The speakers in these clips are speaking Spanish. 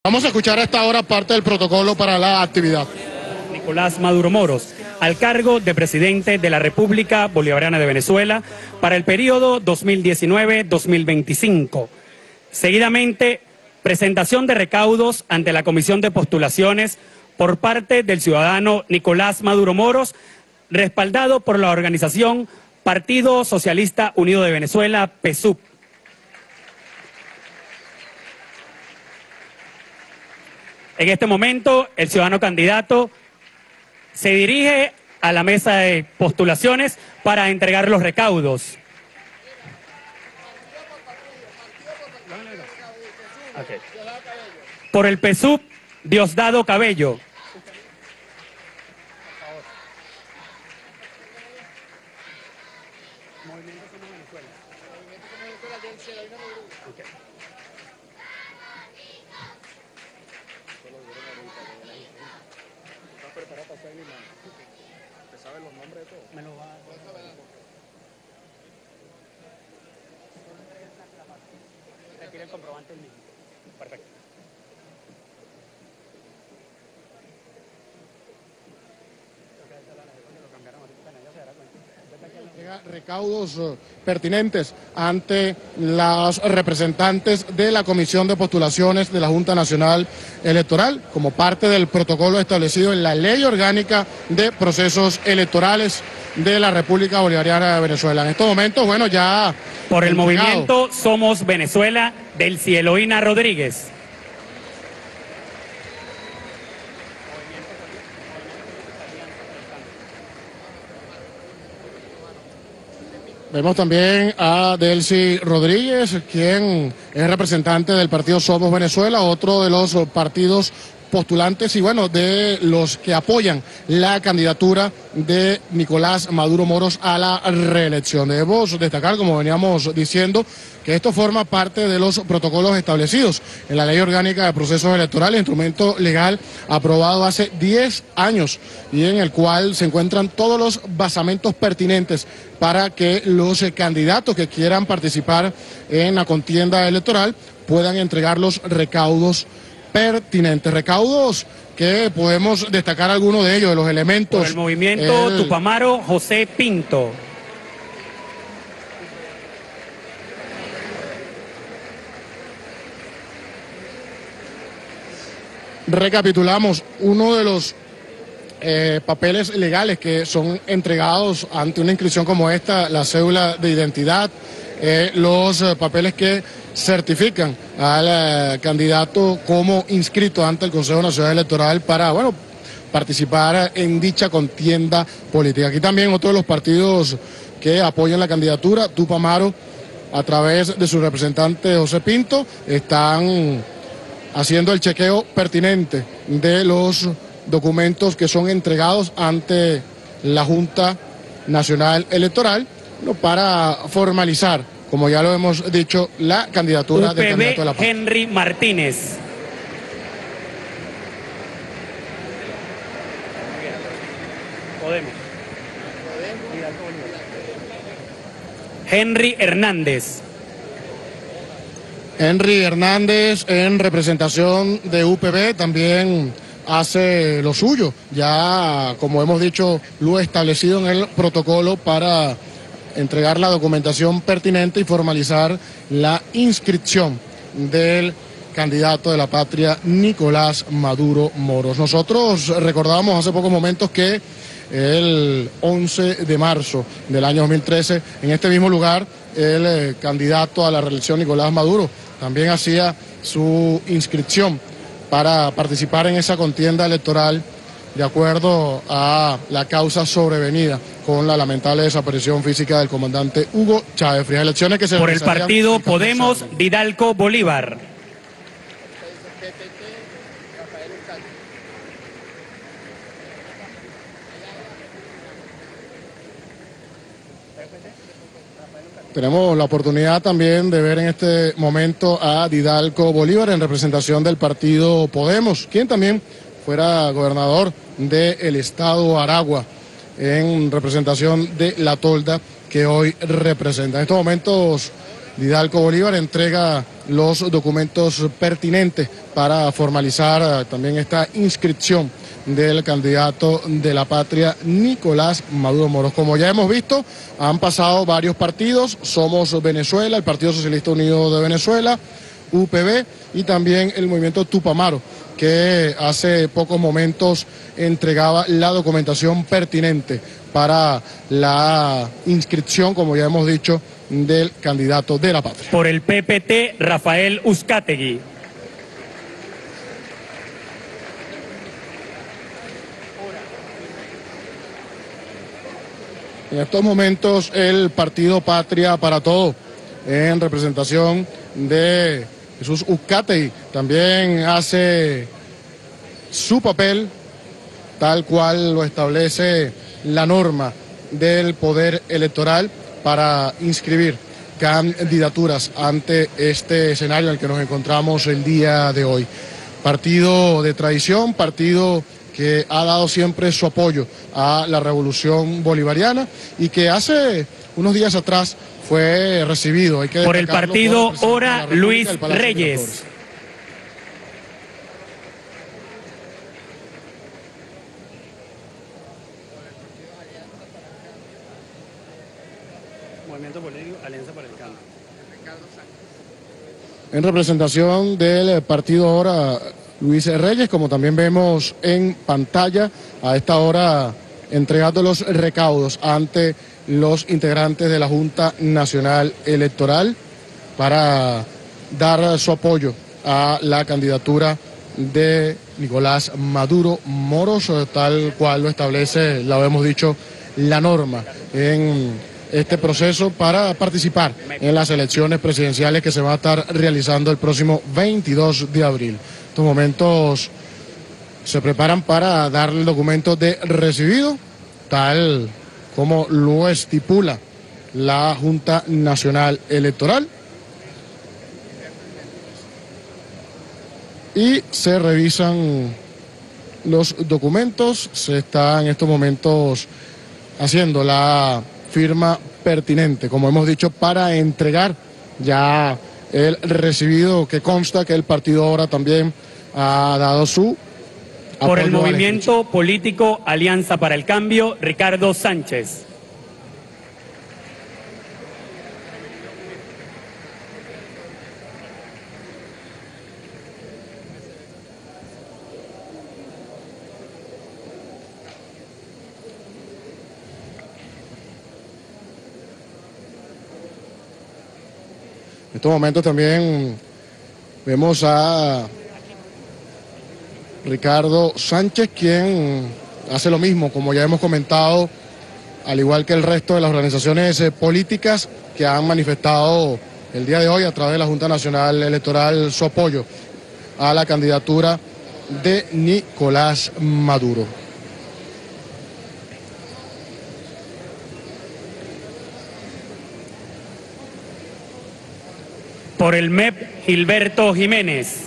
Vamos a escuchar a esta hora parte del protocolo para la actividad. Nicolás Maduro Moros, al cargo de presidente de la República Bolivariana de Venezuela para el periodo 2019-2025. Seguidamente, presentación de recaudos ante la Comisión de Postulaciones por parte del ciudadano Nicolás Maduro Moros, respaldado por la organización Partido Socialista Unido de Venezuela, PSUV. En este momento, el ciudadano candidato se dirige a la mesa de postulaciones para entregar los recaudos. Okay. Por el PSUV, Diosdado Cabello. Okay. ¿Te sabes los nombres de todos? Me lo va a... Retira el comprobante el mismo. Perfecto. Recaudos pertinentes ante los representantes de la Comisión de Postulaciones de la Junta Nacional Electoral, como parte del protocolo establecido en la Ley Orgánica de Procesos Electorales de la República Bolivariana de Venezuela. En estos momentos, bueno, ya... Por el movimiento Somos Venezuela, del Cieloína Rodríguez. Vemos también a Delcy Rodríguez, quien es representante del partido Somos Venezuela, otro de los partidos postulantes y bueno, de los que apoyan la candidatura de Nicolás Maduro Moros a la reelección. Debemos destacar, como veníamos diciendo, que esto forma parte de los protocolos establecidos en la Ley Orgánica de Procesos Electorales, instrumento legal aprobado hace 10 años y en el cual se encuentran todos los basamentos pertinentes para que los candidatos que quieran participar en la contienda electoral puedan entregar los recaudos pertinentes. Recaudos que podemos destacar algunos de ellos, de los elementos. Por el movimiento Tupamaro, José Pinto. Recapitulamos, uno de los papeles legales que son entregados ante una inscripción como esta, la cédula de identidad, los papeles que certifican al candidato como inscrito ante el Consejo Nacional Electoral para, bueno, participar en dicha contienda política. Aquí también otro de los partidos que apoyan la candidatura, Tupamaro, a través de su representante José Pinto, están haciendo el chequeo pertinente de los documentos que son entregados ante la Junta Nacional Electoral, ¿no?, para formalizar, como ya lo hemos dicho, la candidatura del candidato de la patria. Henry Martínez. Podemos. Henry Hernández. Henry Hernández, en representación de UPB, también hace lo suyo, ya como hemos dicho, lo establecido en el protocolo para entregar la documentación pertinente y formalizar la inscripción del candidato de la patria, Nicolás Maduro Moros. Nosotros recordábamos hace pocos momentos que el 11 de marzo del año 2013, en este mismo lugar, el candidato a la reelección, Nicolás Maduro, también hacía su inscripción para participar en esa contienda electoral de acuerdo a la causa sobrevenida con la lamentable desaparición física del comandante Hugo Chávez Frías. Elecciones que se por el partido Podemos, Vidalco Bolívar. Tenemos la oportunidad también de ver en este momento a Vidalco Bolívar en representación del partido Podemos, quien también fuera gobernador del estado Aragua en representación de La Tolda, que hoy representa. En estos momentos Didalco Bolívar entrega los documentos pertinentes para formalizar también esta inscripción del candidato de la patria Nicolás Maduro Moros. Como ya hemos visto, han pasado varios partidos: Somos Venezuela, el Partido Socialista Unido de Venezuela, UPB y también el movimiento Tupamaro, que hace pocos momentos entregaba la documentación pertinente para la inscripción, como ya hemos dicho, del candidato de la patria. Por el PPT, Rafael Uzcategui. En estos momentos el partido Patria para Todo, en representación de Jesús Uzcategui, también hace su papel tal cual lo establece la norma del Poder Electoral para inscribir candidaturas ante este escenario en el que nos encontramos el día de hoy. Partido de tradición, partido que ha dado siempre su apoyo a la revolución bolivariana y que hace unos días atrás fue recibido, hay que por el partido Hora Luis Reyes. Movimiento Político Alianza para el Cambio. En representación del partido Hora Luis Reyes, como también vemos en pantalla, a esta hora entregando los recaudos ante los integrantes de la Junta Nacional Electoral para dar su apoyo a la candidatura de Nicolás Maduro Moros, tal cual lo establece, lo hemos dicho, la norma en este proceso para participar en las elecciones presidenciales que se va a estar realizando el próximo 22 de abril. En estos momentos se preparan para dar el documento de recibido, tal como lo estipula la Junta Nacional Electoral. Y se revisan los documentos, se está en estos momentos haciendo la firma pertinente, como hemos dicho, para entregar ya el recibido, que consta que el partido ahora también ha dado su apoyo. Por el movimiento político Alianza para el Cambio, Ricardo Sánchez. En estos momentos también vemos a Ricardo Sánchez, quien hace lo mismo, como ya hemos comentado, al igual que el resto de las organizaciones políticas que han manifestado el día de hoy a través de la Junta Nacional Electoral su apoyo a la candidatura de Nicolás Maduro. Por el MEP, Gilberto Jiménez.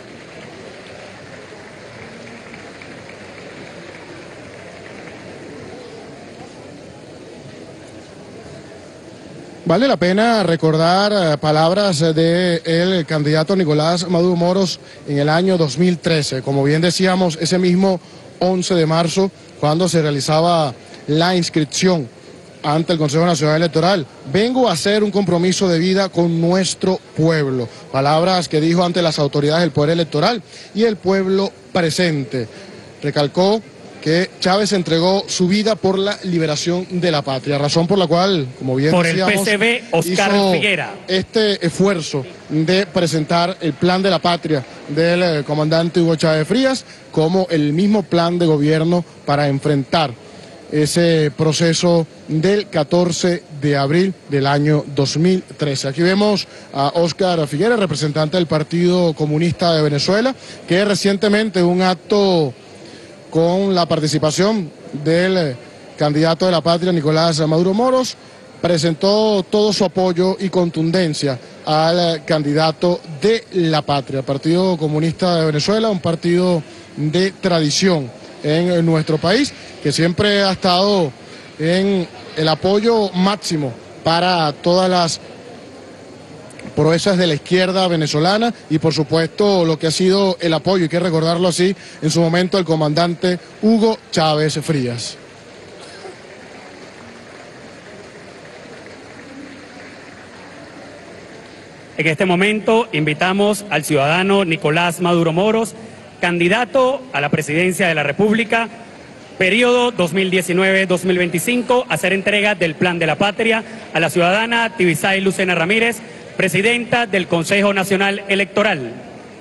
Vale la pena recordar palabras del candidato Nicolás Maduro Moros en el año 2013. Como bien decíamos, ese mismo 11 de marzo, cuando se realizaba la inscripción ante el Consejo Nacional Electoral: vengo a hacer un compromiso de vida con nuestro pueblo. Palabras que dijo ante las autoridades del Poder Electoral y el pueblo presente. Recalcó que Chávez entregó su vida por la liberación de la patria, razón por la cual, como bien decíamos, por el PCB, Oscar Figuera, este esfuerzo de presentar el plan de la patria del comandante Hugo Chávez Frías como el mismo plan de gobierno para enfrentar ese proceso del 14 de abril del año 2013. Aquí vemos a Oscar Figuera, representante del Partido Comunista de Venezuela, que recientemente un acto con la participación del candidato de la patria Nicolás Maduro Moros presentó todo su apoyo y contundencia al candidato de la patria. Partido Comunista de Venezuela, un partido de tradición en nuestro país, que siempre ha estado en el apoyo máximo para todas las proezas de la izquierda venezolana y por supuesto lo que ha sido el apoyo, hay que recordarlo así, en su momento el comandante Hugo Chávez Frías. En este momento invitamos al ciudadano Nicolás Maduro Moros, candidato a la presidencia de la República, periodo 2019-2025, a hacer entrega del Plan de la Patria a la ciudadana Tibisay Lucena Ramírez, presidenta del Consejo Nacional Electoral.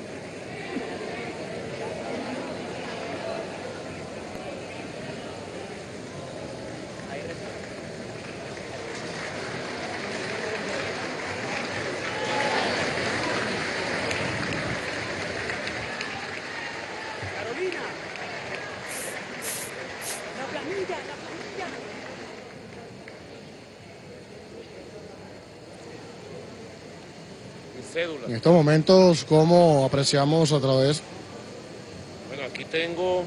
En estos momentos, ¿cómo apreciamos a través? Bueno, aquí tengo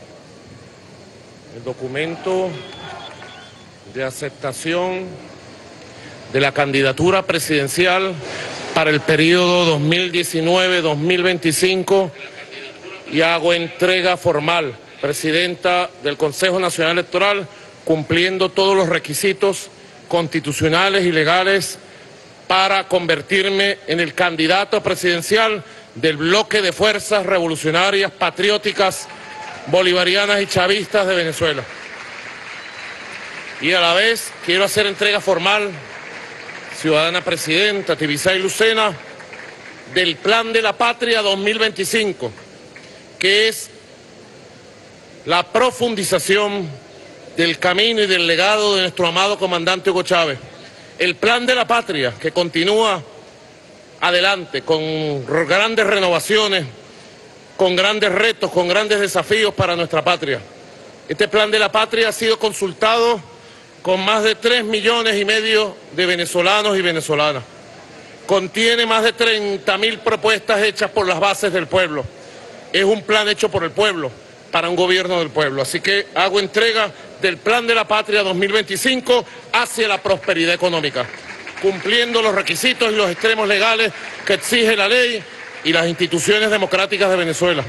el documento de aceptación de la candidatura presidencial para el periodo 2019-2025 y hago entrega formal, presidenta del Consejo Nacional Electoral, cumpliendo todos los requisitos constitucionales y legales para convertirme en el candidato presidencial del bloque de fuerzas revolucionarias, patrióticas, bolivarianas y chavistas de Venezuela. Y a la vez quiero hacer entrega formal, ciudadana presidenta Tibisay Lucena, del Plan de la Patria 2025, que es la profundización del camino y del legado de nuestro amado comandante Hugo Chávez. El Plan de la Patria, que continúa adelante con grandes renovaciones, con grandes retos, con grandes desafíos para nuestra patria. Este Plan de la Patria ha sido consultado con más de 3,5 millones de venezolanos y venezolanas. Contiene más de 30.000 propuestas hechas por las bases del pueblo. Es un plan hecho por el pueblo, para un gobierno del pueblo. Así que hago entrega del Plan de la Patria 2025 hacia la prosperidad económica, cumpliendo los requisitos y los extremos legales que exige la ley y las instituciones democráticas de Venezuela.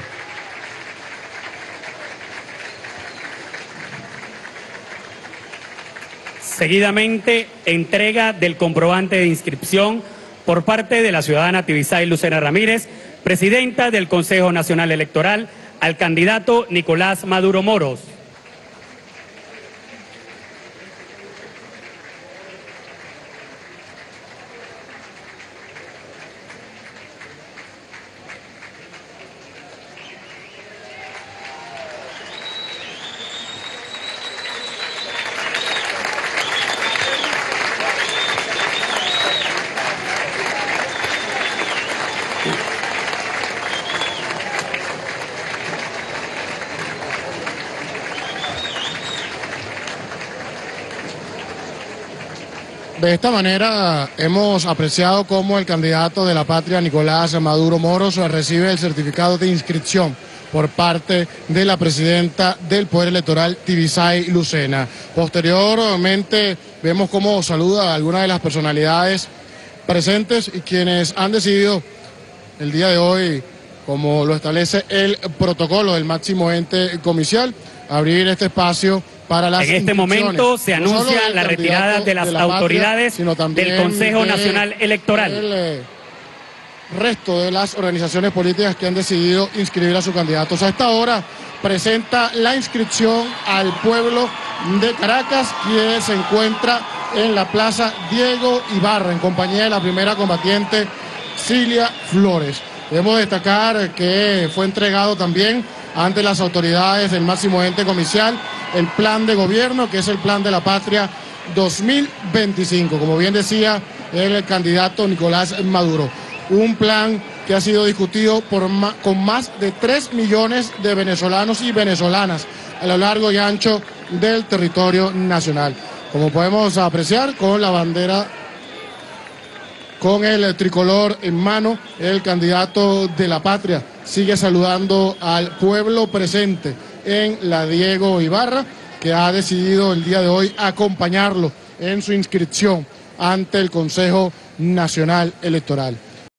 Seguidamente, entrega del comprobante de inscripción por parte de la ciudadana Tibisay Lucena Ramírez, presidenta del Consejo Nacional Electoral, al candidato Nicolás Maduro Moros. De esta manera hemos apreciado cómo el candidato de la patria, Nicolás Maduro Moros, recibe el certificado de inscripción por parte de la presidenta del Poder Electoral, Tibisay Lucena. Posteriormente vemos cómo saluda a algunas de las personalidades presentes y quienes han decidido el día de hoy, como lo establece el protocolo del máximo ente comicial, abrir este espacio para las en este momento se anuncia la retirada de las autoridades del Consejo Nacional Electoral. El resto de las organizaciones políticas que han decidido inscribir a sus candidatos. A esta hora presenta la inscripción al pueblo de Caracas, quien se encuentra en la Plaza Diego Ibarra, en compañía de la primera combatiente Cilia Flores. Debemos destacar que fue entregado también ante las autoridades del máximo ente comicial el plan de gobierno, que es el Plan de la Patria 2025, como bien decía el candidato Nicolás Maduro. Un plan que ha sido discutido con más de 3 millones de venezolanos y venezolanas a lo largo y ancho del territorio nacional. Como podemos apreciar, con la bandera, con el tricolor en mano, el candidato de la patria sigue saludando al pueblo presente en la Diego Ibarra, que ha decidido el día de hoy acompañarlo en su inscripción ante el Consejo Nacional Electoral.